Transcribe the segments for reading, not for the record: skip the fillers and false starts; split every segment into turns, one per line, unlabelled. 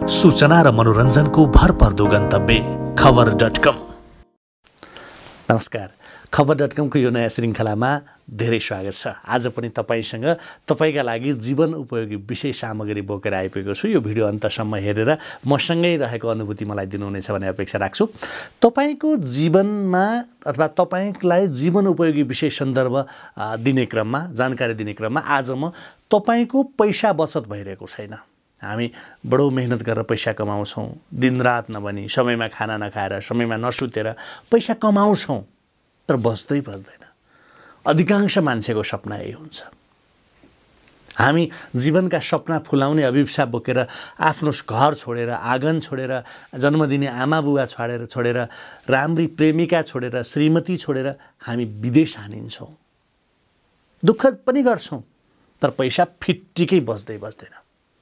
सूचना र मनोरञ्जनको भरपर्दो गन्तव्य खबर.com। नमस्कार, खबर.com को यो नयाँ श्रृङ्खलामा धेरै स्वागत छ। आज पनि तपाईसँग तपाईका लागि जीवन उपयोगी विशेष सामग्री बोकेर आइपुगेको छु। यो भिडियो अन्तसम्म हेरेर मसँगै रहेको अनुभूति मलाई दिनुहुनेछ भन्ने अपेक्षा राख्छु। तपाईको जीवनमा अथवा तपाईलाई जीवन उपयोगी विशेष सन्दर्भ दिने क्रममा, जानकारी दिने क्रममा आज म तपाईको पैसा बचत भइरहेको छैन। हामी बडो मेहनत गरेर पैसा कमाउँछौँ, दिनरात नभनी समयमा खाना नखाएर, समयमा नसुतेर पैसा कमाउँछौँ, तर बच्दैन। अधिकांश मान्छेको सपना यही हुन्छ। हामी जीवनका सपना फुलाउने अभिप्सा बोकेर आफ्नो घर छोडेर, आँगन छोडेर, जन्म दिने आमा बुबा छोडेर, राम्री प्रेमिका छोडेर, श्रीमती छोडेर हामी विदेश हानिन्छौँ। दुःख पनि गर्छौँ, तर पैसा फिट्टिकै बच्दैन।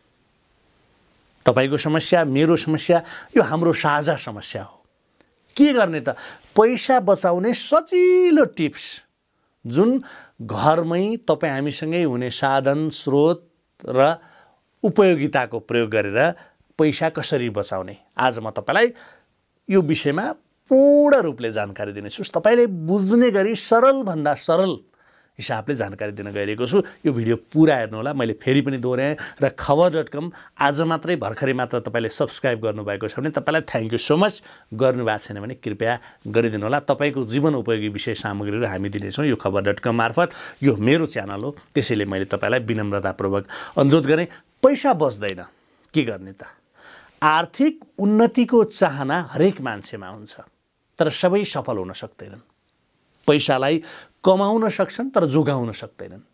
तपाईको समस्या, मेरो समस्या, यो हाम्रो साझा समस्या हो। के गर्ने त? पैसा बचाउने सजिलो टिप्स जुन घरमै तपाईँ हामीसँगै हुने साधन, स्रोत र उपयोगिताको प्रयोग गरेर पैसा कसरी बचाउने, आज म तपाईलाई यो विषयमा पूर्ण रूपले जानकारी दिनेछु। तपाईले बुझ्ने गरी सरलभन्दा सरल हिसाबले जानकारी दिन गइरहेको छु। यो भिडियो पुरा हेर्नुहोला। मैले फेरि पनि दोहोऱ्याएँ र खबर.com आज मात्रै भर्खरै मात्र तपाईले सब्स्क्राइब गर्नुभएको छ भने तपाईलाई थ्याङ्क यू सो मच। गर्नुभएको छैन भने कृपया गरिदिनु होला। तपाईको जीवन उपयोगी विशेष सामग्रीहरू हामी दिनेछौँ यो खबर.com मार्फत। यो मेरो च्यानल हो, त्यसैले मैले तपाईलाई विनम्रतापूर्वक अनुरोध गरेँ। पैसा बच्दैन, के गर्ने त? आर्थिक उन्नतिको चाहना हरेक मान्छेमा हुन्छ, तर सबै सफल हुन सक्दैनन्। पैसालाई कमाउन सक्छन्, तर जोगाउन सक्दैनन्।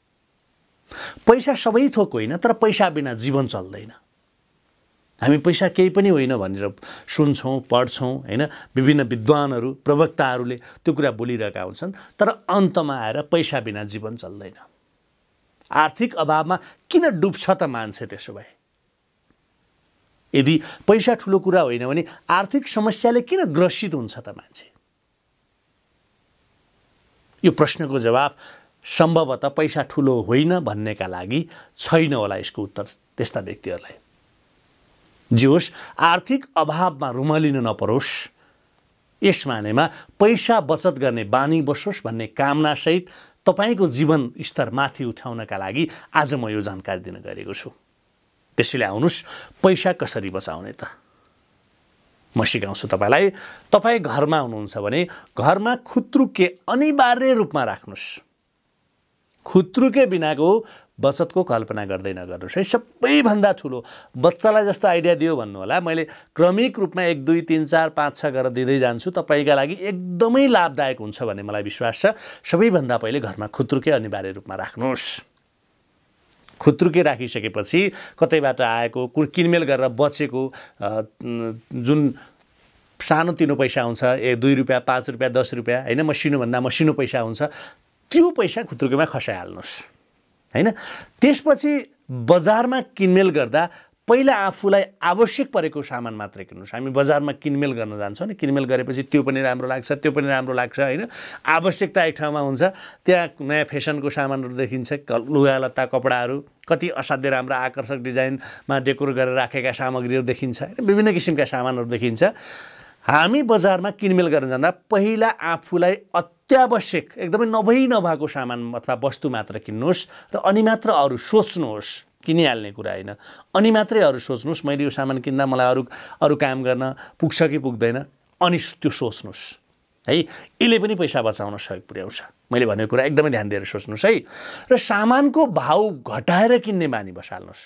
पैसा सबै थोक होइन, तर पैसा बिना जीवन चल्दैन। हामी पैसा केही पनि होइन भनेर सुन्छौँ, पढ्छौँ, होइन? विभिन्न विद्वानहरू, प्रवक्ताहरूले त्यो कुरा बोलिरहेका हुन्छन्, तर अन्तमा आएर पैसा बिना जीवन चल्दैन। आर्थिक अभावमा किन डुब्छ त मान्छे त्यसो भए? यदि पैसा ठुलो कुरा होइन भने आर्थिक समस्याले किन ग्रसित हुन्छ त मान्छे? यो प्रश्नको जवाब सम्भवतः पैसा ठुलो होइन भन्नेका लागि छैन होला यसको उत्तर त्यस्ता व्यक्तिहरूलाई। जे होस्, आर्थिक अभावमा रुमलिन नपरोस्, यस मानेमा पैसा बचत गर्ने बानी बसोस् भन्ने कामनासहित तपाईको जीवन स्तर माथि उठाउनका लागि आज म यो जानकारी दिन गएको छु। त्यसैले आउनुहोस्, पैसा कसरी बचाउने त म सिकाउँछु तपाईलाई। तपाईँ घरमा हुनुहुन्छ भने घरमा खुत्रुके अनिवार्य रूपमा राख्नुहोस्। खुत्रुके बिनाको बचतको कल्पना गर्दै नगर्नुहोस् है। सबैभन्दा ठुलो बच्चालाई जस्तो आइडिया दियो भन्नु होला। मैले क्रमिक रूपमा 1, 2, 3, 4, 5, 6 गरेर दिँदै जान्छु। तपाईँका लागि एकदमै लाभदायक हुन्छ भन्ने मलाई विश्वास छ। सबैभन्दा पहिले घरमा खुत्रुके अनिवार्य रूपमा राख्नुहोस्। खुत्रुके राखिसकेपछि कतैबाट आएको किनमेल गरेर बचेको जुन सानोतिनो पैसा हुन्छ, 2 रुपियाँ, 5 रुपियाँ, 10 रुपियाँ, होइन, मसिनोभन्दा मसिनो पैसा हुन्छ, त्यो पैसा खुत्रुकेमा खसाइहाल्नुहोस्, होइन? त्यसपछि बजारमा किनमेल गर्दा पहिला आफूलाई आवश्यक परेको सामान मात्रै किन्नुहोस्। हामी बजारमा किनमेल गर्न जान्छौँ नि, किनमेल गरेपछि त्यो पनि राम्रो लाग्छ, त्यो पनि राम्रो लाग्छ, होइन? आवश्यकता एक ठाउँमा हुन्छ, त्यहाँ नयाँ फेसनको सामानहरू देखिन्छ, लुगालत्ता, कपडाहरू, कति असाध्य राम्रो आकर्षक डिजाइनमा डेकोर गरेर राखेका सामग्रीहरू देखिन्छ, होइन? विभिन्न किसिमका सामानहरू देखिन्छ। हामी बजारमा किनमेल गर्न जाँदा पहिला आफूलाई अत्यावश्यक, एकदमै नभएको सामान अथवा वस्तु मात्र किन्नुहोस् र अनि मात्र अरू सोच्नुहोस्। किनिहाल्ने कुरा होइन, अनि मात्रै अरू सोच्नुहोस्। मैले यो सामान किन्दा मलाई अरू काम गर्न पुग्छ कि पुग्दैन, अनि त्यो सोच्नुहोस् है। यसले पनि पैसा बचाउन सहयोग पुर्याउँछ। मैले भनेको कुरा एकदमै ध्यान दिएर सोच्नुहोस् है। र सामानको भाउ घटाएर किन्ने बानी बसाल्नुहोस्।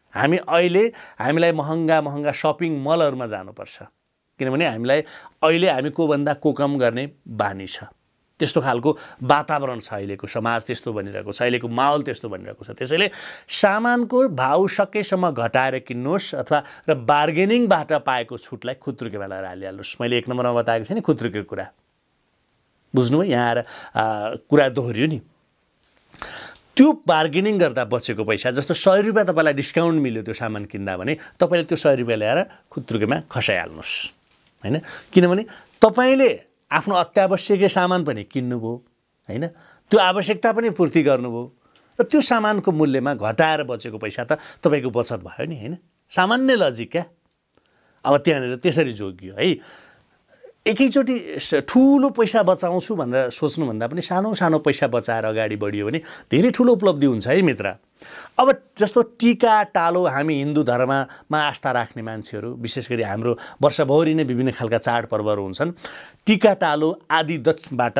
हामीलाई महँगा सपिङ मलहरूमा जानुपर्छ, किनभने हामी कोभन्दा को कम गर्ने बानी छ। त्यस्तो खालको वातावरण छ, अहिलेको समाज त्यस्तो बनिरहेको छ, अहिलेको माहौल त्यस्तो बनिरहेको छ। त्यसैले सामानको भाउ सकेसम्म घटाएर किन्नुहोस् अथवा र बार्गेनिङबाट पाएको छुटलाई खुत्रुकेमा लगाएर हालिहाल्नुहोस्। मैले 1 नम्बरमा बताएको थिएँ नि खुत्रुकेको कुरा, बुझ्नुभयो? यहाँ आएर कुरा दोहोरियो नि। त्यो बार्गेनिङ गर्दा बचेको पैसा, जस्तो 100 रुपियाँ तपाईँलाई डिस्काउन्ट मिल्यो त्यो सामान किन्दा भने तपाईँले त्यो 100 रुपियाँ ल्याएर खुत्रुकेमा खसाइहाल्नुहोस्, होइन? किनभने तपाईँले आफ्नो अत्यावश्यकीय सामान पनि किन्नुभयो, होइन? त्यो आवश्यकता पनि पूर्ति गर्नुभयो र त्यो सामानको मूल्यमा घटाएर बचेको पैसा त तपाईँको बचत भयो नि, होइन? सामान्य लजिक क्या। अब त्यहाँनिर त्यसरी जोगियो है। एकैचोटि ठुलो पैसा बचाउँछु भनेर सोच्नुभन्दा पनि सानो सानो पैसा बचाएर अगाडि बढियो भने धेरै ठुलो उपलब्धि हुन्छ है मित्र। अब जस्तो टीका टालो, हामी हिन्दू धर्ममा आस्था राख्ने मान्छेहरू, विशेष गरी हाम्रो वर्षभरि नै विभिन्न खालका चाडपर्वहरू हुन्छन्। टीका टालो आदिबाट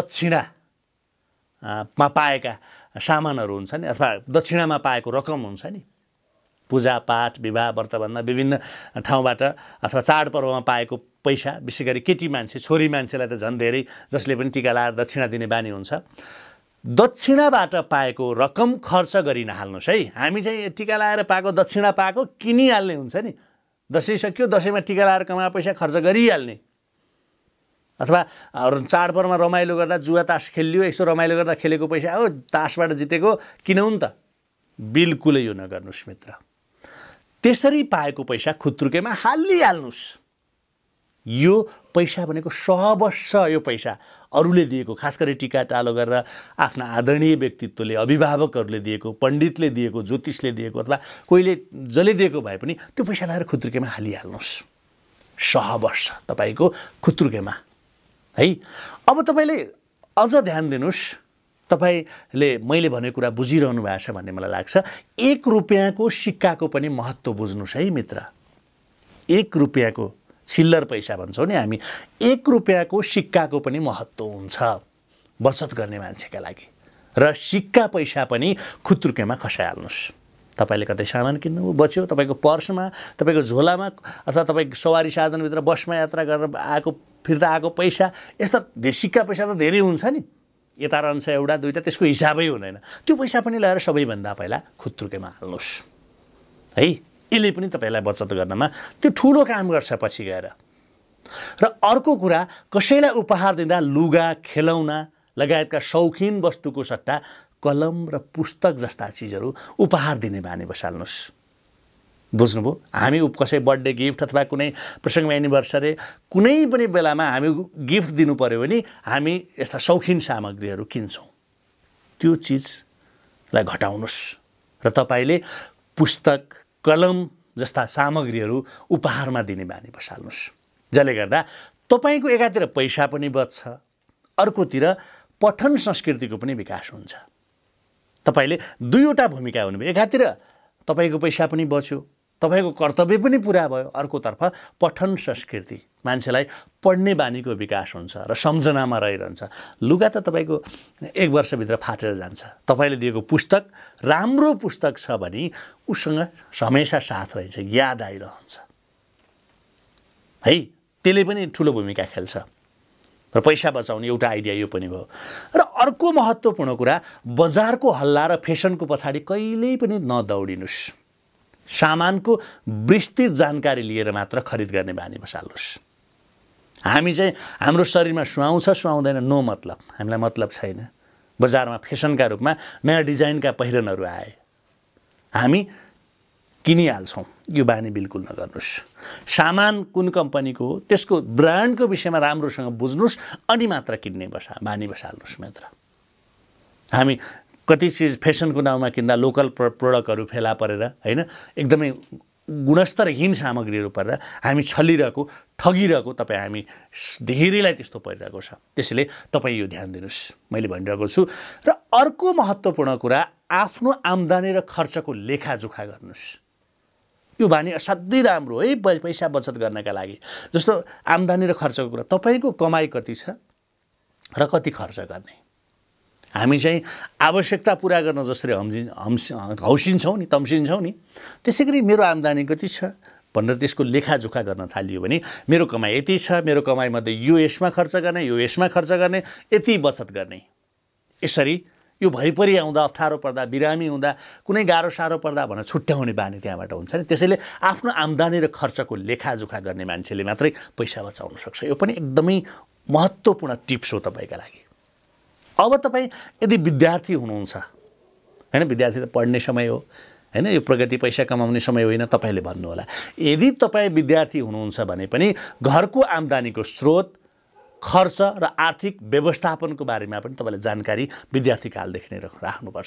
दक्षिणामा पाएका सामानहरू हुन्छ नि, अथवा दक्षिणामा पाएको रकम हुन्छ नि, पूजापाठ विवाह व्रतबन्ध विभिन्न ठाउँबाट अथवा चाडपर्वमा पाएको पैसा, विशेष गरी केटी मान्छे छोरी मान्छेलाई त झन् धेरै, जसले पनि टीका लाएर दक्षिणा दिने बानी हुन्छ, दक्षिणाबाट पाएको रकम खर्च गरि नहाल्नुहोस् है। हामी चाहिँ टीका लाएर पाएको दक्षिणा पाएको किनिहाल्ने हुन्छ नि, दसैँ सक्यो दसैँमा टीका लाएर कमाएको पैसा खर्च गरिहाल्ने, अथवा चाडपर्वमा रमाइलो गर्दा जुवा तास खेलियो, यसो रमाइलो गर्दा खेलेको पैसा हो तासबाट जितेको किनौँ नि त। बिल्कुलै यो नगर्नुहोस् मित्र। त्यसरी पाएको पैसा खुत्रुकेमा हालिहाल्नुहोस्। यो पैसा भनेको सहवश यो पैसा अरूले दिएको, खास गरी टीका टालो गरेर आफ्ना आदरणीय व्यक्तित्वले, अभिभावकहरूले दिएको, पण्डितले दिएको, ज्योतिषले दिएको, अथवा कोहीले जसले दिएको भए पनि त्यो पैसा लगाएर खुत्रुकेमा हालिहाल्नुहोस्। सहवश तपाईँको खुत्रुकेमा है। अब तपाईँले अझ ध्यान दिनुहोस्, तपाईँले मैले भनेको कुरा बुझिरहनु भएको छ भन्ने मलाई लाग्छ। 1 रुपियाँको सिक्काको पनि महत्त्व बुझ्नुहोस् है मित्र। 1 रुपियाँको चिल्लर पैसा भन्छौँ नि हामी, 1 रुपियाँको सिक्काको पनि महत्त्व हुन्छ बचत गर्ने मान्छेका लागि। र सिक्का पैसा पनि खुत्रुकेमा खसाइहाल्नुहोस्। तपाईँले कतै सामान किन्नु बच्यो, तपाईँको पर्समा, तपाईँको झोलामा, अथवा तपाईँको सवारी साधनभित्र बसमा यात्रा गरेर आएको फिर्ता आएको पैसा, यस्ता सिक्का पैसा त धेरै हुन्छ नि, यता रहन्छ एउटा दुईटा, त्यसको हिसाबै हुँदैन। त्यो पैसा पनि ल्याएर सबैभन्दा पहिला खुत्रुकेमा हाल्नुहोस् है। यसले पनि तपाईँलाई बचत गर्नमा त्यो ठुलो काम गर्छ पछि गएर। र अर्को कुरा, कसैलाई उपहार दिँदा लुगा, खेलौना लगायतका शौखिन वस्तुको सट्टा कलम र पुस्तक जस्ता चिजहरू उपहार दिने बानी बसाल्नुहोस्। बुझ्नुभयो? हामी कसै बर्थडे गिफ्ट अथवा कुनै प्रसङ्गमा एनिभर्सरी कुनै पनि बेलामा हामी गिफ्ट दिनु पर्यो भने हामी यस्ता शौखिन सामग्रीहरू किन्छौँ। त्यो चिजलाई घटाउनुहोस् र तपाईँले पुस्तक, कलम जस्ता सामग्रीहरू उपहारमा दिने बानी बसाल्नुहोस्, जसले गर्दा तपाईँको एकातिर पैसा पनि बच्छ, अर्कोतिर पठन संस्कृतिको पनि विकास हुन्छ। तपाईँले दुईवटा भूमिका हुनुभयो, एकातिर तपाईँको पैसा पनि बच्यो, तपाईँको कर्तव्य पनि पुरा भयो, अर्कोतर्फ पठन संस्कृति, मान्छेलाई पढ्ने बानीको विकास हुन्छ र सम्झनामा रहिरहन्छ। लुगा त तपाईँको 1 वर्षभित्र फाटेर जान्छ, तपाईँले दिएको पुस्तक राम्रो पुस्तक छ भने उसँग हमेसा साथ रहन्छ, याद आइरहन्छ है। त्यसले पनि ठुलो भूमिका खेल्छ। र पैसा बचाउने एउटा आइडिया यो पनि भयो। र अर्को महत्त्वपूर्ण कुरा, बजारको हल्ला र फेसनको पछाडि कहिल्यै पनि नदौडिनुहोस्। सामानको विस्तृत जानकारी लिएर मात्र खरिद गर्ने बानी बसाल्नुहोस्। हामी चाहिँ हाम्रो शरीरमा सुहाउँछ सुहाउँदैन नो मतलब, हामीलाई मतलब छैन। बजारमा फेसनका रूपमा नयाँ डिजाइनका पहिरनहरू आए, हामी किनिहाल्छौँ। यो बानी बिल्कुल नगर्नुहोस्। सामान कुन कम्पनीको हो, त्यसको ब्रान्डको विषयमा राम्रोसँग बुझ्नुहोस्, अनि मात्र किन्ने बानी बसाल्नुहोस् मित्र। हामी कति चिज फेसनको नाउँमा किन्दा लोकल प्रोडक्टहरू फेला परेर हैन, एकदमै गुणस्तरहीन सामग्रीहरू परेर हामी छलिरहेको, ठगिरहेको तपाईँ हामी धेरैलाई त्यस्तो परिरहेको छ। त्यसैले तपाईँ यो ध्यान दिनुहोस्, मैले भनिरहेको छु। र अर्को महत्त्वपूर्ण कुरा, आफ्नो आम्दानी र खर्चको लेखाजोखा गर्नुहोस्। यो बानी असाध्यै राम्रो है पैसा बचत गर्नका लागि। जस्तो आम्दानी र खर्चको कुरा, तपाईँको कमाइ कति छ र कति खर्च गर्ने। हामी चाहिँ आवश्यकता पुरा गर्न जसरी हौसिन्छौँ नि, तम्सिन्छौँ नि, त्यसै गरी मेरो आम्दानी कति छ भनेर त्यसको लेखाजोखा गर्न थालियो भने मेरो कमाइ यति छ, मेरो कमाइमध्ये यो यसमा खर्च गर्ने, यो यसमा खर्च गर्ने, यति बचत गर्ने। यसरी यो भइपरि आउँदा, अप्ठ्यारो पर्दा, बिरामी हुँदा, कुनै गाह्रो साह्रो पर्दा भनेर छुट्याउने बानी त्यहाँबाट हुन्छ नि। त्यसैले आफ्नो आम्दानी र खर्चको लेखाजोखा गर्ने मान्छेले मात्रै पैसा बचाउन सक्छ। यो पनि एकदमै महत्त्वपूर्ण टिप्स हो तपाईँका लागि। अब तपाईँ यदि विद्यार्थी हुनुहुन्छ हैन, विद्यार्थी त पढ्ने समय हो हैन, यो प्रगति पैसा कमाउने समय होइन, तपाईँले भन्नुहोला। यदि तपाईँ विद्यार्थी हुनुहुन्छ भने पनि घरको आम्दानीको स्रोत, खर्च र आर्थिक व्यवस्थापनको बारेमा पनि तपाईँले जानकारी विद्यार्थी कालदेखि नै राख्नुपर्छ।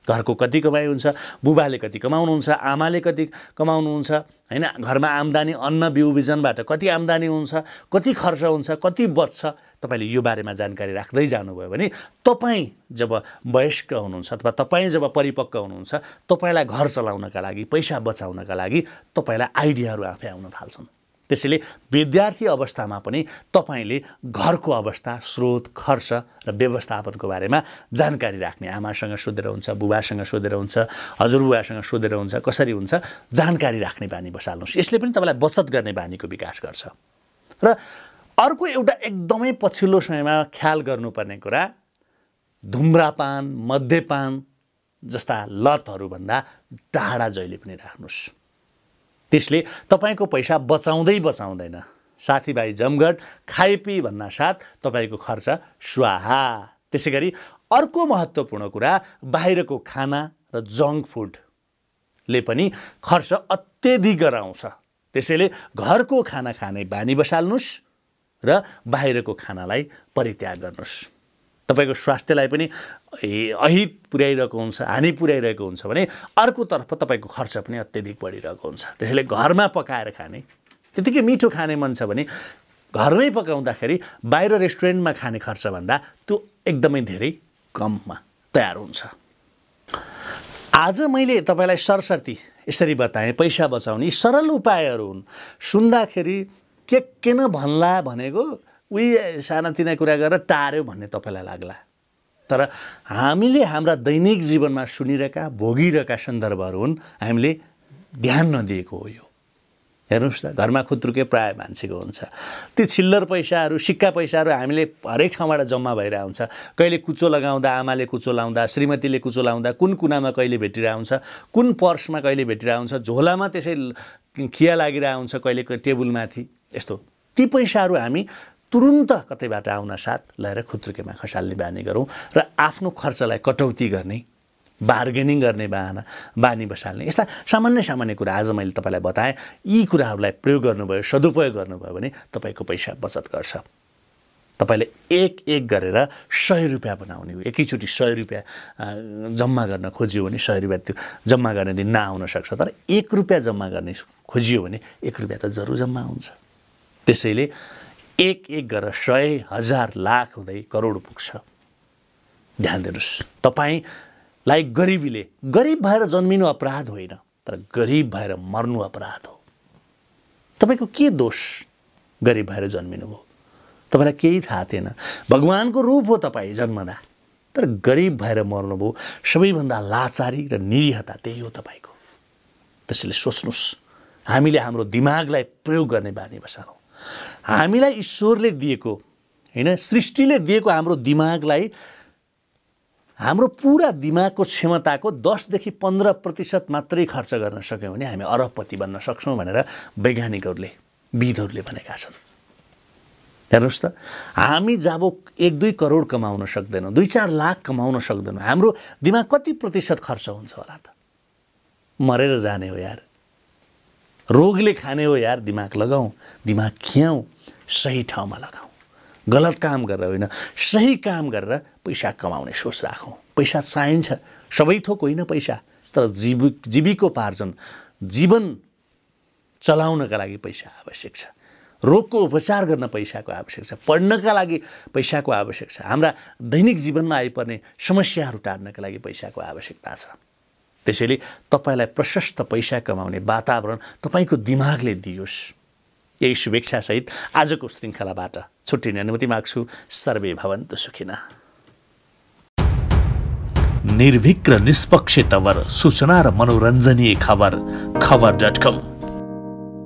घरको कति कमाइ हुन्छ, बुबाले कति कमाउनुहुन्छ, आमाले कति कमाउनुहुन्छ, हैन, घरमा आम्दानी अन्न बिउ बिजनबाट कति आम्दानी हुन्छ, कति खर्च हुन्छ, कति बच्छ, तपाईले यो बारेमा जानकारी राख्दै जानुभयो भने तपाई जब वयस्क हुनुहुन्छ अथवा तपाई जब परिपक्व हुनुहुन्छ, तपाईलाई घर चलाउनका लागि, पैसा बचाउनका लागि तपाईलाई आइडियाहरू आफै आउन थाल्छन्। त्यसैले विद्यार्थी अवस्थामा पनि तपाईले घरको अवस्था, स्रोत, खर्च र व्यवस्थापनको बारेमा जानकारी राख्ने, आमासँग सोधेर हुन्छ, बुबासँग सोधेर हुन्छ, हजुरबुबासँग सोधेर हुन्छ, कसरी हुन्छ जानकारी राख्ने बानी बसाल्नुहोस्। यसले पनि तपाईलाई बचत गर्ने बानीको विकास गर्छ। र अर्को एउटा एकदमै पछिल्लो समयमा ख्याल गर्नुपर्ने कुरा, धुम्रापान, मद्यपान जस्ता लतहरूभन्दा टाढा जहिले पनि राख्नुहोस्। त्यसले तपाईको पैसा बचाउँदै बचाउँदैन, साथीभाइ जमघट खाइपी भन्न साथ तपाईको खर्च स्वाहा। त्यसैगरी अर्को महत्त्वपूर्ण कुरा, बाहिरको खाना र जङ्क फुडले पनि खर्च अत्यधिक गराउँछ। त्यसैले घरको खाना खाने बानी बसाल्नुहोस् र बाहिरको खानालाई परित्याग गर्नुहोस्। तपाईको स्वास्थ्यलाई पनि अहित पुर्याइरहेको हुन्छ, हानि पुर्याइरहेको हुन्छ भने अर्कोतर्फ तपाईको खर्च पनि अत्यधिक बढिरहेको हुन्छ। त्यसैले घरमा पकाएर खाने, त्यतिकै मिठो खाने मन छ भने घरमै पकाउँदाखेरि बाहिर रेस्टुरेन्टमा खाने खर्चभन्दा त्यो एकदमै धेरै कममा तयार हुन्छ। आज मैले तपाईलाई सरसर्ती यसरी बताएँ, पैसा बचाउने सरल उपायहरू हुन्। सुन्दाखेरि के किन भन्ला भनेको उही सानातिना कुरा गरेर टार्यो भन्ने तपाईलाई लाग्ला, तर हामीले हाम्रा दैनिक जीवनमा सुनिरहेका, भोगिरहेका सन्दर्भहरू हुन्, हामीले ध्यान नदिएको हो। यो हेर्नुहोस् त, घरमा खुत्रुके प्राय मान्छेको हुन्छ। ती छिल्लर पैसाहरू, सिक्का पैसाहरू हामीले हरेक ठाउँबाट जम्मा भइरहेको हुन्छ। कहिले कुचो लगाउँदा, आमाले कुचो लाउँदा, श्रीमतीले कुचो लाउँदा, कुन कुनामा कहिले भेटिरहेको हुन्छ, कुन पर्समा कहिले भेटिरहेको हुन्छ, झोलामा त्यसै खिया लागिरहेको हुन्छ, कहिले टेबुलमाथि। यस्तो ती पैसाहरू हामी तुरुन्त कतैबाट आउन साथ लिएर खुत्रुकेमा खसाल्ने बानी गरौँ र आफ्नो खर्चलाई कटौती गर्ने, बार्गेनिङ गर्ने बानी बसाल्ने। यस्ता सामान्य कुरा आज मैले तपाईलाई बताएँ। यी कुराहरूलाई प्रयोग गर्नुभयो, सदुपयोग गर्नुभयो भने तपाईको पैसा बचत गर्छ। तपाईले एक गरेर 100 रुपैयाँ बनाउने हो। एकैचोटि 100 रुपैयाँ जम्मा गर्न खोजियो भने 100 रुपैयाँ त्यो जम्मा गर्ने दिन नआउन सक्छ, तर 1 रुपैयाँ जम्मा गर्ने खोजियो भने 1 रुपैयाँ त जरुर जम्मा हुन्छ। त्यसैले एक गरेर 100, 1000, लाख हुँदै करोड पुग्छ। ध्यान दिनुहोस्, तपाईलाई गरिब भएर जन्मिनु अपराध होइन, तर गरिब भएर मर्नु अपराध हो। तपाईको के दोष गरिब भएर जन्मिनु भयो? तपाईलाई केही थाहा थिएन, भगवानको रूप हो तपाईँ जन्मदा, तर गरिब भएर मर्नुभयो। सबैभन्दा लाचारी र निरीहता त्यही हो तपाईको। त्यसैले सोच्नुहोस्, हामीले हाम्रो दिमागलाई प्रयोग गर्ने बानी बसालौँ। हामीलाई ईश्वरले दिएको, हैन, सृष्टिले दिएको हाम्रो दिमागलाई, हाम्रो पुरा दिमागको क्षमताको 10 देखि 15% मात्रै खर्च गर्न सक्यौँ भने हामी अरबपति बन्न सक्छौँ भनेर वैज्ञानिकहरूले, विदहरूले भनेका छन्। हेर्नुहोस् त, हामी जब 1-2 करोड कमाउन सक्दैनौँ, 2-4 लाख कमाउन सक्दैनौँ, हाम्रो दिमाग कति प्रतिशत खर्च हुन्छ होला त? मरेर जाने हो यार, रोगले खाने हो यार। दिमाग लगाऊ, दिमाग खियाऊ, सही ठाउँमा लगाऊ। गलत काम गरेर होइन, सही काम गरेर पैसा कमाउने सोच राखौँ। पैसा चाहिन्छ, सबै थोक होइन पैसा, तर जीविकोपार्जन, जीवन चलाउनका लागि पैसा आवश्यक छ। रोगको उपचार गर्न पैसाको आवश्यक छ, पढ्नका लागि पैसाको आवश्यक छ, हाम्रा दैनिक जीवनमा आइपर्ने समस्याहरू टार्नका लागि पैसाको आवश्यकता छ। त्यसैले तपाईलाई प्रशस्त पैसा कमाउने वातावरण तपाईको दिमागले दियोस्। यही शुभेच्छासहित आजको श्रृङ्खलाबाट छुट्टिने अनुमति माग्छु। सर्वे भवन्तु सुखिनः। निर्भीक र निष्पक्ष तवर सूचना र मनोरञ्जनीय खबर, खबर.com।